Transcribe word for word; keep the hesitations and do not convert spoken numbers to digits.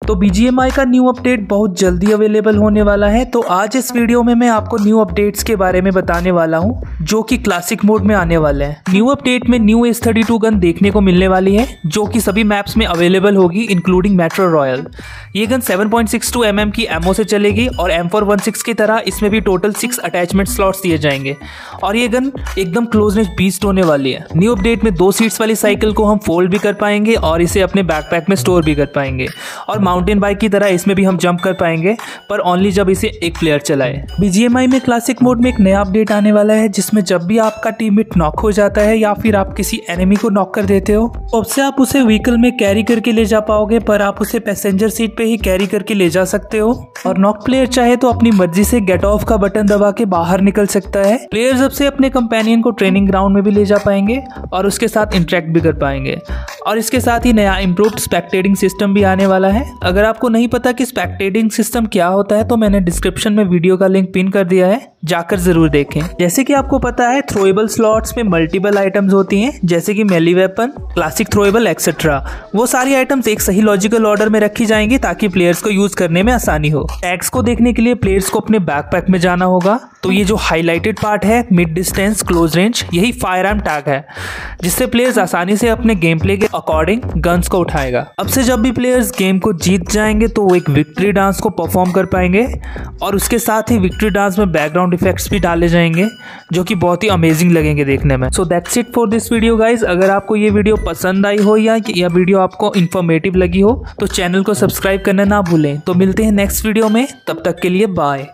तो B G M आई का new update बहुत जल्दी अवेलेबल होने वाला है। तो आज इस वीडियो में मैं आपको न्यू अपडेट्स के बारे में बताने वाला हूं जो कि क्लासिक मोड में आने वाले हैं। न्यू अपडेट में new S thirty two gun देखने को मिलने वाली है जो कि सभी मैप्स में अवेलेबल होगी इंक्लूडिंग मेट्रो रॉयल। ये gun seven point six two M M की एमओ से चलेगी और एम फोर वन सिक्स की तरह इसमें भी टोटल सिक्स अटैचमेंट स्लॉट्स दिए जाएंगे और ये गन एकदम क्लोज रेंज बीस्ट होने वाली है। न्यू अपडेट में दो सीट्स वाली साइकिल को हम फोल्ड भी कर पाएंगे और इसे अपने बैकपैक में स्टोर भी कर पाएंगे और माउंटेन बाइक की तरह इसमें भी हम जंप कर पाएंगे, पर ओनली जब इसे एक प्लेयर चलाए। बी जी एम आई में क्लासिक मोड में एक नया अपडेट आने वाला है जिसमें जब भी आपका टीममेट नॉक हो जाता है या फिर आप किसी एनिमी को नॉक कर देते हो तो अब से आप उसे व्हीकल में कैरी करके ले जा पाओगे, पर आप उसे पैसेंजर सीट पे ही कैरी करके ले जा सकते हो और नॉक प्लेयर चाहे तो अपनी मर्जी से गेट ऑफ का बटन दबा के बाहर निकल सकता है। प्लेयर्स अब से अपने कंपेनियन को ट्रेनिंग ग्राउंड में भी ले जा पाएंगे और उसके साथ इंटरेक्ट भी कर पाएंगे और इसके साथ ही नया इम्प्रूव्ड स्पेक्टेटिंग सिस्टम भी आने वाला है। अगर आपको नहीं पता कि स्पेक्टेटिंग सिस्टम क्या होता है तो मैंने डिस्क्रिप्शन में वीडियो का लिंक पिन कर दिया है, जाकर जरूर देखें। जैसे कि आपको पता है थ्रोएबल स्लॉट्स में मल्टीपल आइटम्स होती हैं जैसे कि मेली वेपन, क्लासिक थ्रोएबल एक्सेट्रा। वो सारी आइटम्स एक सही लॉजिकल ऑर्डर में रखी जाएंगी ताकि प्लेयर्स को यूज करने में आसानी हो। टैग्स को देखने के लिए प्लेयर्स को अपने बैकपैक में जाना होगा। तो ये जो हाईलाइटेड पार्ट है मिड डिस्टेंस क्लोज रेंज, यही फायर आर्म टैग है जिससे प्लेयर्स आसानी से अपने गेम प्ले के अकॉर्डिंग गन्स को उठाएगा। अब से जब भी प्लेयर्स गेम को जीत जाएंगे तो वो एक विक्ट्री डांस को परफॉर्म कर पाएंगे और उसके साथ ही विक्ट्री डांस में बैकग्राउंड इफेक्ट्स भी डाले जाएंगे जो कि बहुत ही अमेजिंग लगेंगे देखने में। So that's it for this video guys. अगर आपको ये वीडियो पसंद आई हो या या वीडियो आपको इन्फॉर्मेटिव लगी हो तो चैनल को सब्सक्राइब करना ना भूलें। तो मिलते हैं नेक्स्ट वीडियो में, तब तक के लिए बाय।